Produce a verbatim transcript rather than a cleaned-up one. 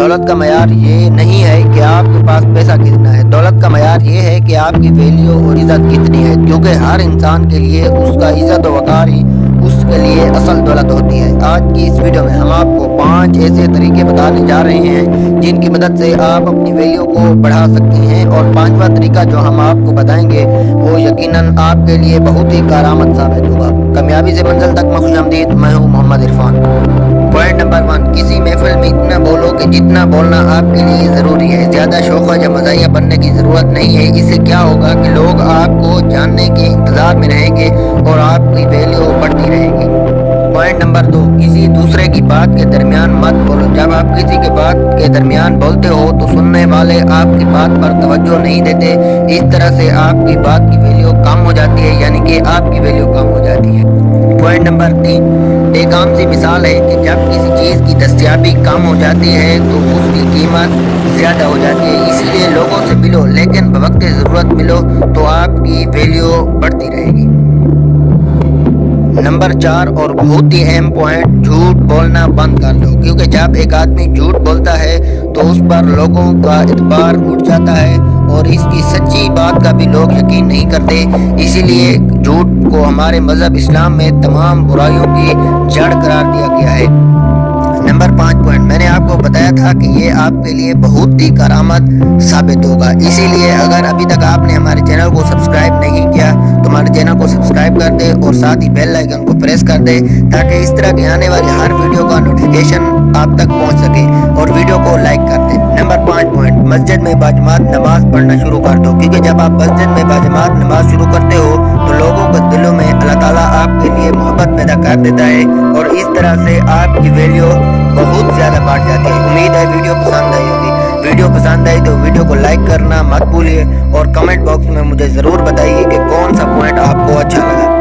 दौलत का मयार ये नहीं है कि आपके पास पैसा कितना है। दौलत का मयार ये है कि आपकी वैल्यू और इज़्ज़त कितनी है, क्योंकि हर इंसान के लिए उसका इज़्ज़त और वक़ार ही उसके लिए असल दौलत होती है। आज की इस वीडियो में हम आपको पाँच ऐसे तरीके बताने जा रहे हैं जिनकी मदद से आप अपनी वैल्यू को बढ़ा सकते हैं, और पांचवा तरीका जो हम आपको बताएंगे वो यकीनन आपके लिए बहुत ही कारआमद साबित होगा। कामयाबी से मंजिल तक मैं खुशामदीद, मैं हूँ Mohammad Irfan. Point number one, किसी महफिल में इतना बोलो कि जितना बोलना आपके लिए ज़रूरी है। ज़्यादा शौक़ा या मज़ाहिया बनने की ज़रूरत नहीं है। इससे क्या होगा कि लोग आपको जानने के इंतज़ार में रहेंगे और आपकी वैल्यू बढ़ती रहेगी। पॉइंट नंबर दो, किसी दूसरे की बात के दरमियान मत बोलो। जब आप किसी के बात के दरमियान बोलते हो तो सुनने वाले आपकी बात पर तवज्जो नहीं देते। इस तरह से आपकी बात की वैल्यू कम हो जाती है, यानी कि आपकी वैल्यू कम हो जाती है। पॉइंट नंबर तीन, एक आम सी मिसाल है कि जब किसी चीज़ की दस्तयाबी कम हो जाती है तो उसकी कीमत ज़्यादा हो जाती है। इसीलिए लोगों से मिलो, लेकिन बवक्त ज़रूरत मिलो तो आपकी वैल्यू बढ़ती रहेगी। नंबर चार और बहुत ही अहम पॉइंट, झूठ बोलना बंद कर दो, क्योंकि जब एक आदमी झूठ बोलता है तो उस पर लोगों का एतबार उठ जाता है और इसकी सच्ची बात का भी लोग यकीन नहीं करते। इसीलिए झूठ को हमारे मज़हब इस्लाम में तमाम बुराइयों की जड़ करार दिया गया है। नंबर पाँच पॉइंट, मैंने आपको बताया था कि ये आपके लिए बहुत ही करामत साबित होगा। इसीलिए अगर अभी तक आपने हमारे चैनल को सब्सक्राइब नहीं किया तो हमारे चैनल को सब्सक्राइब कर दे और साथ ही बेल आइकन को प्रेस कर दे, ताकि इस तरह की आने वाली हर वीडियो का नोटिफिकेशन आप तक पहुंच सके, और वीडियो को लाइक कर दे। नंबर पाँच पॉइंट, मस्जिद में बाजमात नमाज पढ़ना शुरू कर दो, क्योंकि जब आप मस्जिद में बाजमात नमाज शुरू करते हो तो लोगों के दिलों में अल्लाह ताला आपके लिए मोहब्बत पैदा कर देता है, और इस तरह से आपकी वैल्यू बहुत ज़्यादा बढ़ जाती है। उम्मीद है वीडियो पसंद आई होगी। वीडियो पसंद आई तो वीडियो को लाइक करना मत भूलिए, और कमेंट बॉक्स में मुझे ज़रूर बताइए कि कौन सा पॉइंट आपको अच्छा लगा।